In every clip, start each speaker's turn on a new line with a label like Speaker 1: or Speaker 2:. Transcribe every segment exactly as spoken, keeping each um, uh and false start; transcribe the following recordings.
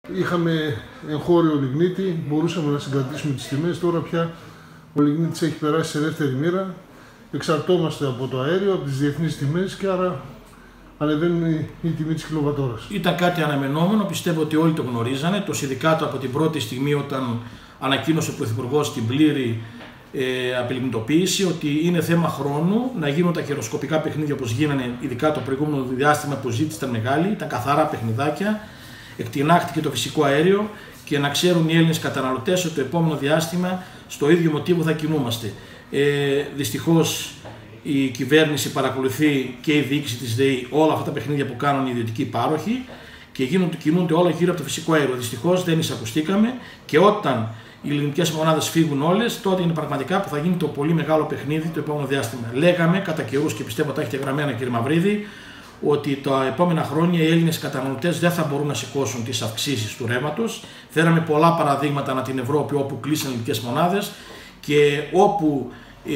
Speaker 1: Είχαμε εγχώριο λιγνίτη, μπορούσαμε να συγκρατήσουμε τις τιμές. Τώρα πια ο λιγνίτης έχει περάσει σε δεύτερη μοίρα. Εξαρτώμαστε από το αέριο, από τις διεθνείς τιμές και άρα ανεβαίνει η τιμή της κιλοβατόρας.
Speaker 2: Ήταν κάτι αναμενόμενο, πιστεύω ότι όλοι το γνωρίζανε. Το Συνδικάτο από την πρώτη στιγμή, όταν ανακοίνωσε ο Πρωθυπουργός την πλήρη ε, απελιγνητοποίηση, ότι είναι θέμα χρόνου να γίνουν τα χειροσκοπικά παιχνίδια όπως γίνανε, ειδικά το προηγούμενο διάστημα που ζήτηση ήταν μεγάλη, ήταν καθαρά παιχνιδάκια, εκτινάχτηκε το φυσικό αέριο και να ξέρουν οι Έλληνες καταναλωτές ότι το επόμενο διάστημα στο ίδιο μοτίβο θα κινούμαστε. Ε, δυστυχώς η κυβέρνηση παρακολουθεί και η διοίκηση της ΔΕΗ όλα αυτά τα παιχνίδια που κάνουν οι ιδιωτικοί πάροχοι και γίνονται, κινούνται όλα γύρω από το φυσικό αέριο. Δυστυχώς δεν εισακουστήκαμε και όταν οι ελληνικές μονάδες φύγουν όλες, τότε είναι πραγματικά που θα γίνει το πολύ μεγάλο παιχνίδι το επόμενο διάστημα. Λέγαμε κατά καιρούς και πιστεύω τα έχετε γραμμένα, κύριε Μαυρίδη, ότι τα επόμενα χρόνια οι Έλληνες καταναλωτές δεν θα μπορούν να σηκώσουν τις αυξήσεις του ρεύματος. Φέραμε πολλά παραδείγματα ανά την Ευρώπη όπου κλείσαν ελληνικές μονάδες και όπου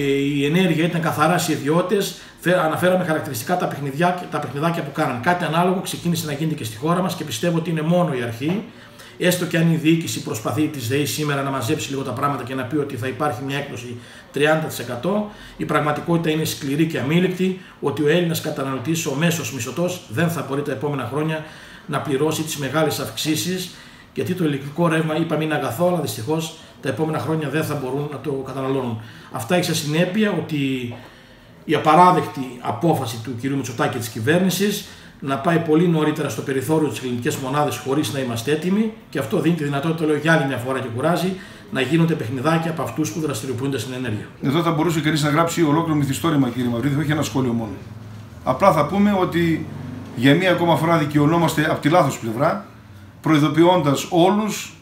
Speaker 2: η ενέργεια ήταν καθαρά σε ιδιώτες, αναφέραμε χαρακτηριστικά τα, τα παιχνιδάκια που κάναν. Κάτι ανάλογο ξεκίνησε να γίνεται και στη χώρα μας και πιστεύω ότι είναι μόνο η αρχή. Έστω και αν η διοίκηση προσπαθεί της ΔΕΗ σήμερα να μαζέψει λίγο τα πράγματα και να πει ότι θα υπάρχει μια έκπτωση τριάντα τοις εκατό, η πραγματικότητα είναι σκληρή και αμήλικτη, ότι ο Έλληνας καταναλωτής, ο μέσος μισθωτός, δεν θα μπορεί τα επόμενα χρόνια να πληρώσει τις μεγάλες αυξήσεις, γιατί το ηλεκτρικό ρεύμα, είπαμε, είναι αγαθό, αλλά δυστυχώς τα επόμενα χρόνια δεν θα μπορούν να το καταναλώνουν. Αυτά έχει σαν συνέπεια ότι η απαράδεκτη απόφαση του κ. Μητσοτάκη και της κυβέρνησης να πάει πολύ νωρίτερα στο περιθώριο της ελληνικές μονάδες χωρίς να είμαστε έτοιμοι, και αυτό δίνει τη δυνατότητα, λέω για άλλη μια φορά και κουράζει, να γίνονται παιχνιδάκια από αυτούς που δραστηριοποιούνται στην ενέργεια.
Speaker 3: Εδώ θα μπορούσε κανείς να γράψει ολόκληρο μυθιστόρημα, κύριε Μαυρίδη, όχι ένα σχόλιο μόνο. Απλά θα πούμε ότι για μία ακόμα φορά δικαιωνόμαστε από τη λάθος πλευρά, προειδοποιώντας όλους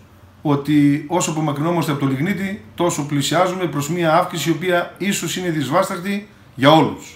Speaker 3: ότι όσο απομακρυνόμαστε από το λιγνίτη, τόσο πλησιάζουμε προς μία αύξηση η οποία ίσως είναι δυσβάσταχτη για όλους.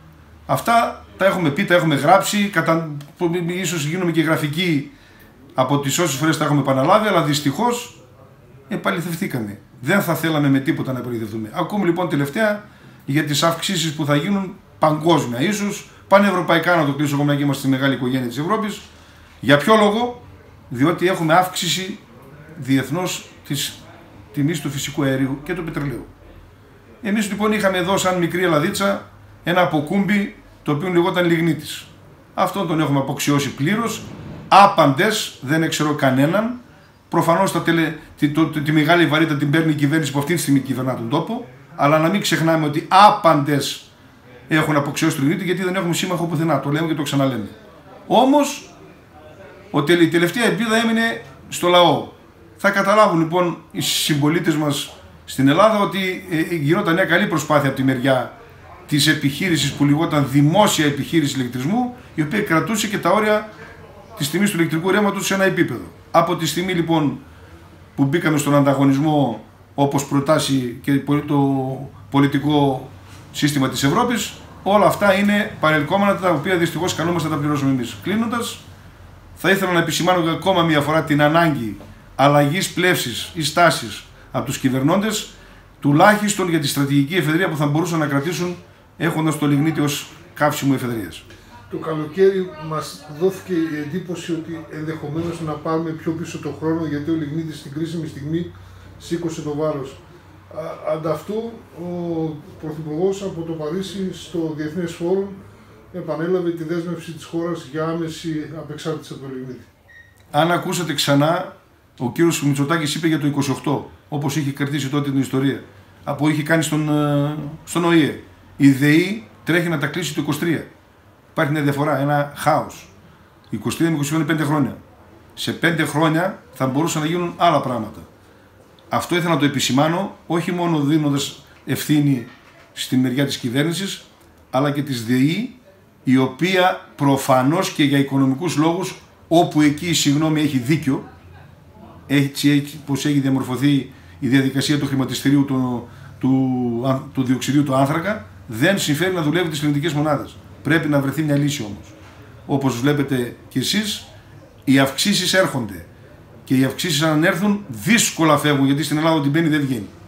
Speaker 3: Αυτά τα έχουμε πει, τα έχουμε γράψει, κατα... ίσως γίνουμε και γραφικοί από τις όσες φορές τα έχουμε επαναλάβει, αλλά δυστυχώς επαληθευτήκαμε. Δεν θα θέλαμε με τίποτα να επαληθευτούμε. Ακούμε λοιπόν τελευταία για τις αυξήσεις που θα γίνουν παγκόσμια, ίσως πανευρωπαϊκά, να το κλείσω ακόμα και είμαστε στη μεγάλη οικογένεια της Ευρώπης. Για ποιο λόγο? Διότι έχουμε αύξηση διεθνώς της τιμής του φυσικού αερίου και του πετρελαίου. Εμείς λοιπόν είχαμε εδώ σαν μικρή Ελλαδίτσα ένα αποκούμπι το οποίο λεγόταν λιγνίτης. Αυτόν τον έχουμε αποξιώσει πλήρως, άπαντες, δεν ξέρω κανέναν. Προφανώς τα τελε, τη, το, τη, τη μεγάλη βαρύτητα την παίρνει η κυβέρνηση που αυτή τη στιγμή κυβερνά τον τόπο, αλλά να μην ξεχνάμε ότι άπαντες έχουν αποξιώσει το λιγνίτη, γιατί δεν έχουμε σύμμαχο πουθενά, το λέμε και το ξαναλέμε. Όμως η τελευταία ελπίδα έμεινε στο λαό. Θα καταλάβουν λοιπόν οι συμπολίτες μας στην Ελλάδα ότι ε, γινόταν μια καλή προσπάθεια από τη μεριά της επιχείρησης που λεγόταν Δημόσια Επιχείρηση Ηλεκτρισμού, η οποία κρατούσε και τα όρια της τιμής του ηλεκτρικού ρεύματος σε ένα επίπεδο. Από τη στιγμή λοιπόν που μπήκαμε στον ανταγωνισμό όπως προτάσει και το πολιτικό σύστημα της Ευρώπης, όλα αυτά είναι παρελκόμενα, τα οποία δυστυχώς καλούμαστε να τα πληρώσουμε εμείς. Κλείνοντας, θα ήθελα να επισημάνω ακόμα μια φορά την ανάγκη αλλαγής πλεύσης ή στάσης από τους κυβερνώντες, τουλάχιστον για τη στρατηγική εφεδρεία που θα μπορούσαν να κρατήσουν έχοντας το λιγνίτη ως καύσιμο εφεδρείας.
Speaker 1: Το καλοκαίρι μας δόθηκε η εντύπωση ότι ενδεχομένως να πάρουμε πιο πίσω το χρόνο, γιατί ο λιγνίτης στην κρίσιμη στιγμή σήκωσε το βάρος. Ανταυτού, ο Πρωθυπουργός από το Παρίσι στο Διεθνές Φόρουμ επανέλαβε τη δέσμευση της χώρας για άμεση απεξάρτηση από το λιγνίτη.
Speaker 3: Αν ακούσατε ξανά, ο κύριος Μητσοτάκης είπε για το είκοσι οκτώ, όπως είχε κρατήσει τότε την ιστορία, από είχε κάνει στον, στον Ο Η Ε. Η ΔΕΗ τρέχει να τα κλείσει το είκοσι τρία. Υπάρχει μια διαφορά, ένα χάος. είκοσι τρία με είκοσι πέντε, πέντε χρόνια. Σε πέντε χρόνια θα μπορούσαν να γίνουν άλλα πράγματα. Αυτό ήθελα να το επισημάνω, όχι μόνο δίνοντας ευθύνη στη μεριά της κυβέρνησης, αλλά και της ΔΕΗ, η οποία προφανώς και για οικονομικούς λόγους, όπου εκεί η συγγνώμη έχει δίκιο, έτσι, έτσι πως έχει διαμορφωθεί η διαδικασία του χρηματιστηρίου του, του, του διοξιδίου του άνθρακα, δεν συμφέρει να δουλεύει τις ελληνικές μονάδες. Πρέπει να βρεθεί μια λύση όμως. Όπως βλέπετε κι εσείς, οι αυξήσεις έρχονται. Και οι αυξήσεις αν έρθουν δύσκολα φεύγουν, γιατί στην Ελλάδα ό,τι μπαίνει δεν βγαίνει.